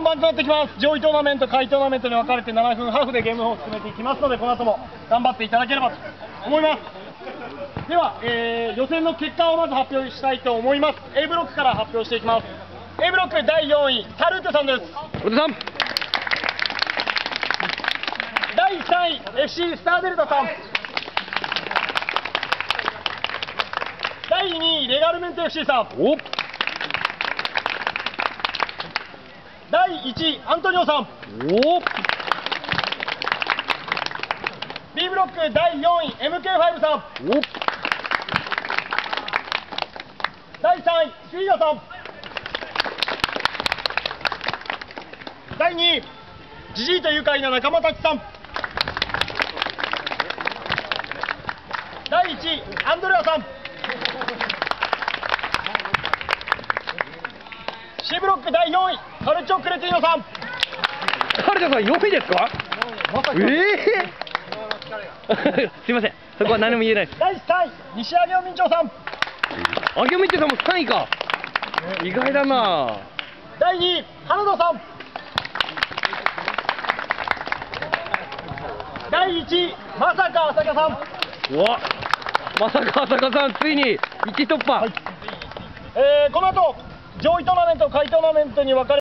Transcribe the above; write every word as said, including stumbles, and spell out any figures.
番となってきます。上位トーナメント、下位トーナメントに分かれてななふんハーフでゲームを進めていきますので、この後も頑張っていただければと思います。では、えー、予選の結果をまず発表したいと思います。 A ブロックから発表していきます。 A ブロックだいよんい、サルーテさんです。 おじさん。 だいさんい、エフシー スターデルタさん。だいにい、レガルメント エフシー さん。 お。 だいいちい、アントニオさん。 お。 B ブロックだいよんい、エムケーファイブ さん。 お。 だいさんい、シーヤさん。だいにい、ジジイと愉快な仲間たちさん。だいいちい、アンドレアさん。C ブロックだいよんい、カルチョ・クレティーノさん。 カルチョさんよんいですか？ まさか。 ええー、すいません、そこは何も言えないです。 だいさんい、西上尾民長さん。 あげみちさんもさんいか。意外だな。 だいにい、花田さん。だいいちい、まさか浅香さん。 うわ、まさか浅香さんついにいち突破。 はい、えー、この後上位トーナメント、下位トーナメントに分かれ